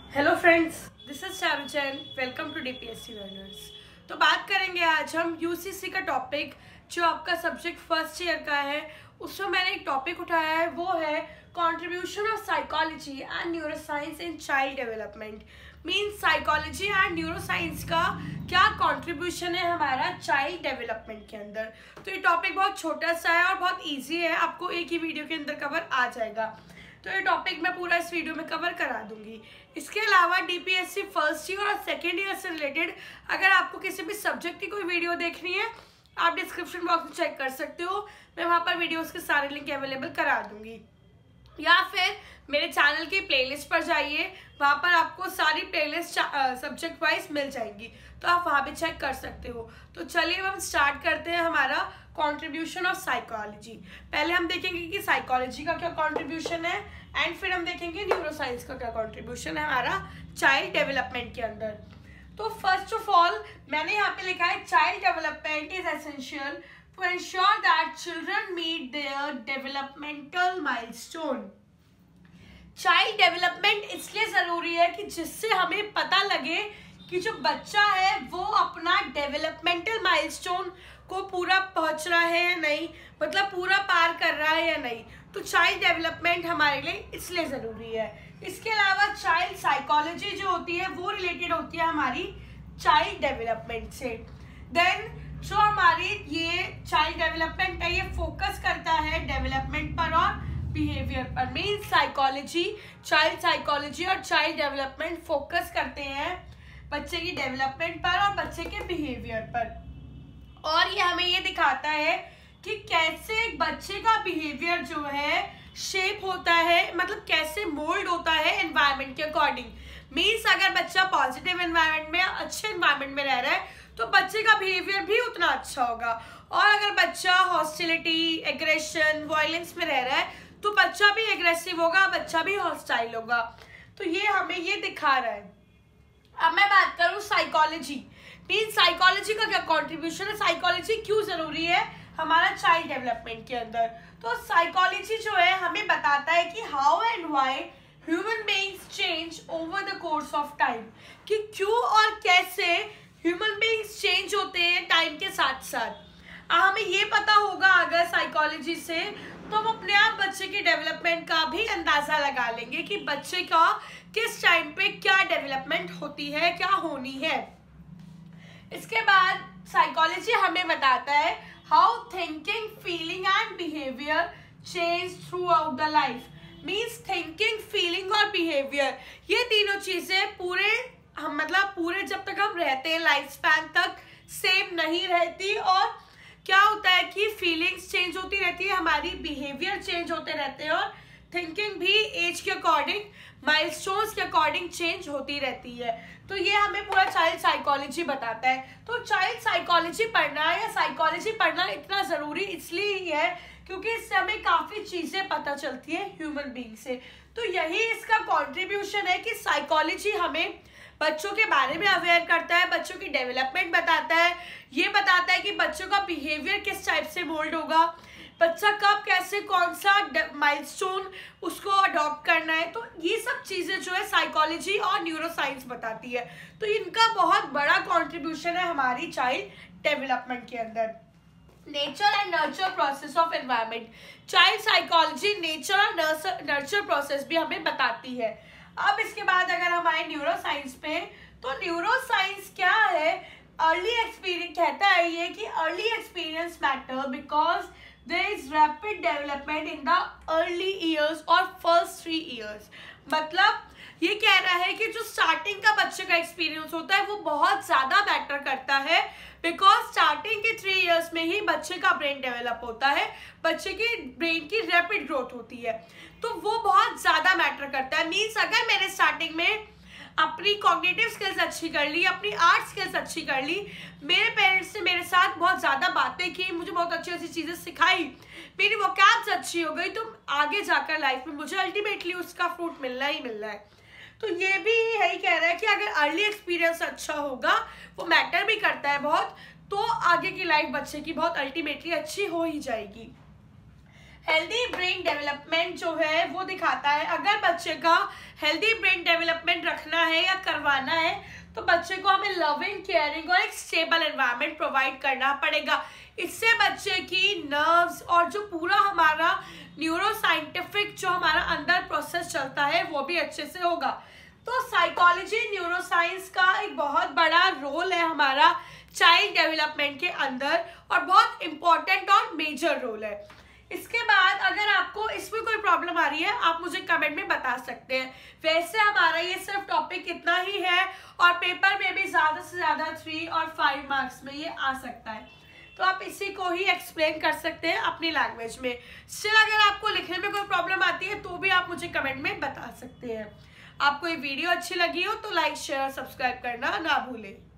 Hello friends, this is Charu Jain. Welcome to DPSC learners. तो बात करेंगे आज हम यूसीसी का टॉपिक, जो आपका सब्जेक्ट फर्स्ट ईयर का है। उसमें मैंने एक टॉपिक उठाया है, वो है contribution of psychology and neuroscience in child development. Means psychology and neuroscience का क्या कंट्रीब्यूशन है हमारा चाइल्ड डेवलपमेंट के अंदर। तो ये टॉपिक बहुत छोटा सा है और बहुत ईजी है, आपको एक ही वीडियो के अंदर कवर आ जाएगा। तो ये टॉपिक मैं पूरा इस वीडियो में कवर करा दूंगी। इसके अलावा डीपीएससी फर्स्ट ईयर और सेकेंड ईयर से रिलेटेड अगर आपको किसी भी सब्जेक्ट की कोई वीडियो देखनी है, आप डिस्क्रिप्शन बॉक्स में चेक कर सकते हो। मैं वहाँ पर वीडियोस के सारे लिंक अवेलेबल करा दूंगी, या फिर मेरे चैनल की प्लेलिस्ट पर जाइए, वहाँ पर आपको सारी प्लेलिस्ट सब्जेक्ट वाइज मिल जाएंगी, तो आप वहाँ भी चेक कर सकते हो। तो चलिए हम स्टार्ट करते हैं हमारा कंट्रीब्यूशन ऑफ साइकोलॉजी। पहले हम देखेंगे कि साइकोलॉजी का क्या कंट्रीब्यूशन है, एंड फिर हम देखेंगे न्यूरोसाइंस का क्या कंट्रीब्यूशन है हमारा चाइल्ड डेवलपमेंट के अंदर। तो फर्स्ट ऑफ ऑल मैंने यहाँ पे लिखा है, child development is essential to ensure that children meet their developmental milestone। Child development इसलिए जरूरी है कि जिससे हमें पता लगे कि जो बच्चा है वो अपना डेवलपमेंटल माइलस्टोन को पूरा पहुंच रहा है या नहीं, मतलब पूरा पार कर रहा है या नहीं। तो चाइल्ड डेवलपमेंट हमारे लिए इसलिए जरूरी है। इसके अलावा चाइल्ड साइकोलॉजी जो होती है वो रिलेटेड होती है हमारी चाइल्ड डेवलपमेंट से। देन जो हमारी ये चाइल्ड डेवलपमेंट है, ये फोकस करता है डेवलपमेंट पर और बिहेवियर पर। मीन्स साइकोलॉजी, चाइल्ड साइकोलॉजी और चाइल्ड डेवलपमेंट फोकस करते हैं बच्चे की डेवलपमेंट पर और बच्चे के बिहेवियर पर। और ये हमें ये दिखाता है कि कैसे एक बच्चे का बिहेवियर जो है शेप होता है, मतलब कैसे मोल्ड होता है एनवायरनमेंट के अकॉर्डिंग। मीन्स अगर बच्चा पॉजिटिव एनवायरनमेंट में, अच्छे एनवायरनमेंट में रह रहा है, तो बच्चे का बिहेवियर भी उतना अच्छा होगा। और अगर बच्चा हॉस्टिलिटी, एग्रेशन, वायलेंस में रह रहा है, तो बच्चा भी एग्रेसिव होगा, बच्चा भी हॉस्टाइल होगा। तो ये हमें ये दिखा रहा है। अब मैं बात करूँ साइकोलॉजी, मीन साइकोलॉजी का क्या कॉन्ट्रीब्यूशन है, साइकोलॉजी क्यों जरूरी है हमारा चाइल्ड डेवलपमेंट के अंदर। तो साइकोलॉजी जो है हमें बताता है कि how and why human beings change over the course of time, कि क्यों और कैसे ह्यूमन बीइंग्स चेंज होते हैं टाइम के साथ साथ। हमें ये पता होगा अगर साइकोलॉजी से, तो हम अपने आप बच्चे की डेवलपमेंट का भी अंदाजा लगा लेंगे कि बच्चे का किस टाइम पे क्या डेवलपमेंट होती है, क्या होनी है। इसके बाद साइकोलॉजी हमें बताता है how thinking, feeling and behaviour change throughout the life. Means thinking, feeling और बिहेवियर, ये तीनों चीजें पूरे जब तक हम रहते हैं लाइफ स्पैन तक सेम नहीं रहती। और क्या होता है कि फीलिंग्स चेंज होती रहती है, हमारी बिहेवियर चेंज होते रहते हैं, और थिंकिंग भी एज के अकॉर्डिंग, माइलस्टोन्स के अकॉर्डिंग चेंज होती रहती है। तो ये हमें पूरा चाइल्ड साइकोलॉजी बताता है। तो चाइल्ड साइकोलॉजी पढ़ना या साइकोलॉजी पढ़ना इतना ज़रूरी इसलिए ही है क्योंकि इससे हमें काफ़ी चीज़ें पता चलती है ह्यूमन बीइंग से। तो यही इसका कॉन्ट्रीब्यूशन है कि साइकोलॉजी हमें बच्चों के बारे में अवेयर करता है, बच्चों की डेवलपमेंट बताता है, ये बताता है कि बच्चों का बिहेवियर किस टाइप से मोल्ड होगा, बच्चा कब कैसे कौन सा माइलस्टोन उसको अडॉप्ट करना है। तो ये सब चीज़ें जो है साइकोलॉजी और न्यूरोसाइंस बताती है। तो इनका बहुत बड़ा कंट्रीब्यूशन है हमारी चाइल्ड डेवलपमेंट के अंदर। Nature and nurture process of environment, child psychology nature और नर्चर प्रोसेस भी हमें बताती है। अब इसके बाद अगर हम आए न्यूरोसाइंस पे, तो न्यूरोसाइंस क्या है, अर्ली एक्सपीरियंस कहता है ये कि early experience matter because there is rapid development in the early years और फर्स्ट 3 ईयर्स। मतलब ये कह रहा है कि जो स्टार्टिंग का बच्चे का एक्सपीरियंस होता है वो बहुत ज़्यादा मैटर करता है, बिकॉज स्टार्टिंग के 3 ईयर्स में ही बच्चे का ब्रेन डेवलप होता है, बच्चे की ब्रेन की रैपिड ग्रोथ होती है, तो वो बहुत ज़्यादा मैटर करता है। मीन्स अगर मैंने स्टार्टिंग में अपनी कॉग्निटिव स्किल्स अच्छी कर ली, अपनी आर्ट स्किल्स अच्छी कर ली, मेरे पेरेंट्स ने मेरे साथ बहुत ज़्यादा बातें की, मुझे बहुत अच्छी अच्छी चीज़ें सिखाई, मेरी वोकैब्स अच्छी हो गई, तो आगे जाकर लाइफ में मुझे अल्टीमेटली उसका फ्रूट मिलना ही मिलना है। तो ये भी यही कह रहा है कि अगर अर्ली एक्सपीरियंस अच्छा होगा, वो मैटर भी करता है बहुत, तो आगे की लाइफ बच्चे की बहुत अल्टीमेटली अच्छी हो ही जाएगी। हेल्दी ब्रेन डेवलपमेंट जो है वो दिखाता है। अगर बच्चे का हेल्दी ब्रेन डेवलपमेंट रखना है या करवाना है तो बच्चे को हमें लविंग, केयरिंग और एक स्टेबल एनवायरनमेंट प्रोवाइड करना पड़ेगा। इससे बच्चे की नर्व्स और जो पूरा हमारा न्यूरो साइंटिफिक जो हमारा अंदर प्रोसेस चलता है वो भी अच्छे से होगा। तो साइकोलॉजी, न्यूरो साइंस का एक बहुत बड़ा रोल है हमारा चाइल्ड डेवलपमेंट के अंदर और बहुत इंपॉर्टेंट और मेजर रोल है। इसके बाद अगर आपको इसमें कोई प्रॉब्लम आ रही है आप मुझे कमेंट में बता सकते हैं। वैसे हमारा ये सिर्फ टॉपिक इतना ही है और पेपर में भी ज़्यादा से ज़्यादा 3 और 5 मार्क्स में ये आ सकता है, तो आप इसी को ही एक्सप्लेन कर सकते हैं अपनी लैंग्वेज में। स्टिल अगर आपको लिखने में कोई प्रॉब्लम आती है तो भी आप मुझे कमेंट में बता सकते हैं। आपको ये वीडियो अच्छी लगी हो तो लाइक, शेयर, सब्सक्राइब करना ना भूलें।